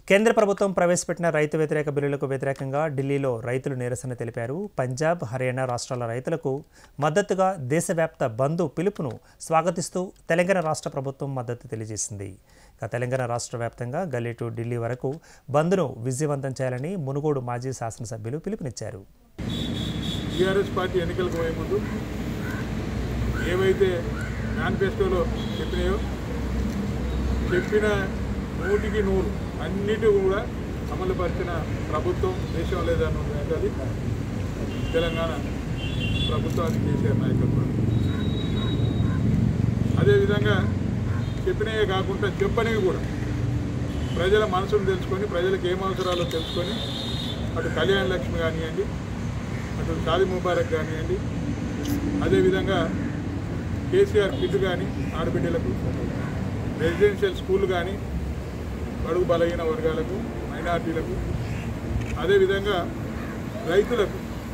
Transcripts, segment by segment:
కేంద్ర ప్రభుత్వం ప్రవేశపెట్టిన రైతు వ్యతిరేక బిల్లులకు వ్యతిరేకంగా ఢిల్లీలో రైతులు నిరసన తెలిపారు. పంజాబ్, హర్యానా రాష్ట్రాల రైతులకు మద్దతుగా దేశవ్యాప్త బంద్ పిలుపును స్వాగతిస్తూ తెలంగాణ రాష్ట్ర ప్రభుత్వం మద్దతు తెలియజేసింది. తెలంగాణ రాష్ట్ర వ్యాప్తంగా గల్లీ టు ఢిల్లీ వరకు బంద్ను విజయవంతం చేయాలని మునుగోడు మాజీ శాసనసభ్యులు పిలుపునిచ్చారు. టీఆర్ఎస్ పార్టీ ఎన్నికలకు పోయే ముందు ఏవైతే మేనిఫెస్టోలో చెప్పిన 100కి 100 అన్నిటి కూడా అమలుపరిచిన ప్రభుత్వం దేశం లేదని అది తెలంగాణ ప్రభుత్వానికి కేసీఆర్ నాయకత్వం. అదేవిధంగా చెప్పినవే కాకుండా చెప్పనివి కూడా ప్రజల మనసును తెలుసుకొని ప్రజలకు ఏం అవసరాలో తెలుసుకొని అటు కళ్యాణ లక్ష్మి కానివ్వండి, అటు షాదీ ముబారక్ కానివ్వండి, అదేవిధంగా కేసీఆర్ కిట్ కానీ ఆడబిడ్డలకు, రెసిడెన్షియల్ స్కూల్ కానీ బడుగు బలహీన వర్గాలకు, మైనార్టీలకు, అదేవిధంగా రైతులకు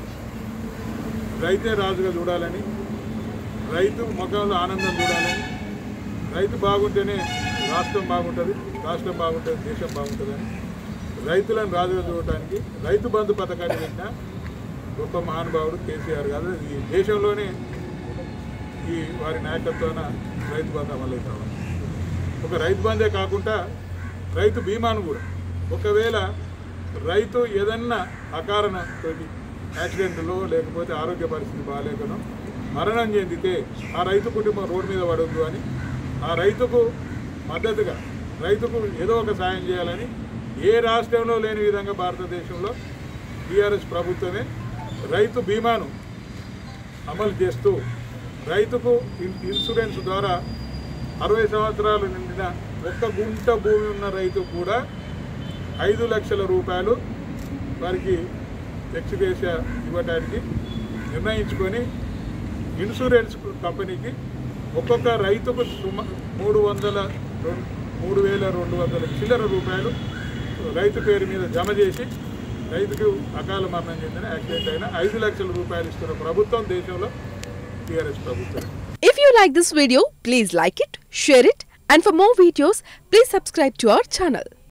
రైతే రాజుగా చూడాలని, రైతు ముఖంలో ఆనందం చూడాలని, రైతు బాగుంటేనే రాష్ట్రం బాగుంటుంది, రాష్ట్రం బాగుంటుంది దేశం బాగుంటుందని రైతులను రాజుగా చూడటానికి రైతు బంధు పథకాన్ని పెట్టిన గొప్ప మహానుభావుడు కేసీఆర్ గారు. ఈ దేశంలోనే ఈ వారి నాయకత్వాన రైతు బంధు అమలవుతాం. ఒక రైతు బంధే కాకుండా రైతు బీమాను కూడా, ఒకవేళ రైతు ఏదన్నా అకారణంతో యాక్సిడెంట్లో లేకపోతే ఆరోగ్య పరిస్థితి బాగాలేకనో మరణం చెందితే ఆ రైతు కుటుంబం రోడ్డు మీద పడవద్దు అని, ఆ రైతుకు మద్దతుగా రైతుకు ఏదో ఒక సాయం చేయాలని ఏ రాష్ట్రంలో లేని విధంగా భారతదేశంలో టీఆర్ఎస్ ప్రభుత్వమే రైతు బీమాను అమలు చేస్తూ రైతుకు ఇన్సూరెన్స్ ద్వారా 60 సంవత్సరాలు నిండిన ఒక్క గుంట భూమి ఉన్న రైతు కూడా 5 లక్షల రూపాయలు వారికి ఎక్స్గ్రేషియా ఇవ్వడానికి నిర్ణయించుకొని ఇన్సూరెన్స్ కంపెనీకి ఒక్కొక్క రైతుకు 3,200 చిల్లర రూపాయలు రైతు పేరు మీద జమ చేసి రైతుకు అకాల మరణం చెందిన యాక్సిడెంట్ అయిన 5 లక్షల రూపాయలు ఇస్తున్న ప్రభుత్వం దేశంలో టీఆర్ఎస్ ప్రభుత్వం. If you like this video, please like it, share it, and for more videos, please subscribe to our channel.